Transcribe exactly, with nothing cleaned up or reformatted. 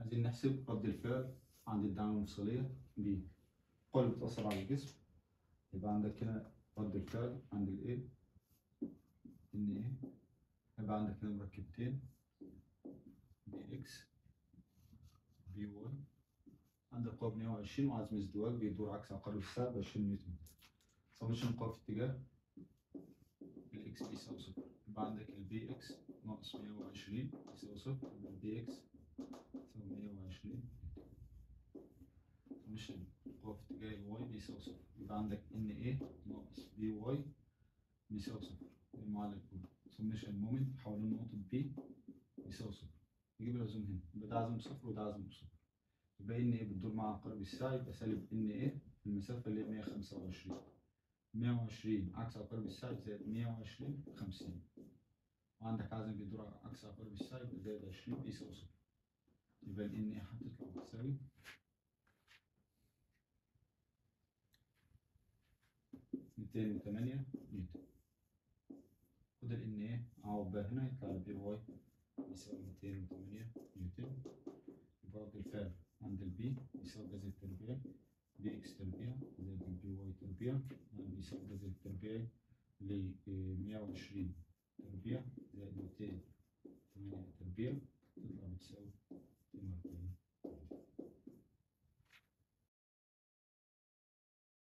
عايزين نحسب رد الفعل عند الدعامة المفصلية بقوة اللي بتأثر على الجسم. يبقى عندك هنا رد الفعل عند ال A إن إيه، يبقى عندك هنا مركبتين بي إكس بي واي، عندك قوة مية وعشرين وعزم ازدواج بيدور عكس عقارب الساعة بعشرين نيوتن. سمشن قوة في اتجاه الإكس بيساوي صفر، يبقى عندك البي إكس ناقص مية وعشرين يساوي صفر، يبقى البي إكس يساوي مية وعشرين. سمشن قوة في اتجاه الواي بيساوي صفر، يبقى عندك إن إيه ناقص بي واي بيساوي صفر. المعادلة الأولى سمشن مومنت حوالين نقطة بي بيساوي صفر. نجيب العزوم هنا، يبقى ده عزم صفر وده عزم صفر. يبقى إن إيه بتدور مع عقارب الساعة، يبقى سالب إن إيه في المسافة اللي هي مية وخمسة وعشرين. مية وعشرين عكس عقارب الساعة زائد مية وعشرين خمسين. وعندك عزم بيدور عكس عقارب الساعة يبقى زائد عشرين بيساوي صفر. يبقى ال إن إيه هتطلع بتساوي ميتين وتمانية نيوتن. خد ال إن إيه أعوض بقى هنا يطلع البي واي يساوي ميتين وتمانية نيوتن. يبقى رد الفعل عند البي يساوي جذر التربيع بي إكس تربيع زائد البي واي تربيع بيساوي جذر التربيع ل مية وعشرين تربيع زائد ميتين وتمانية تربيع تطلع بتساوي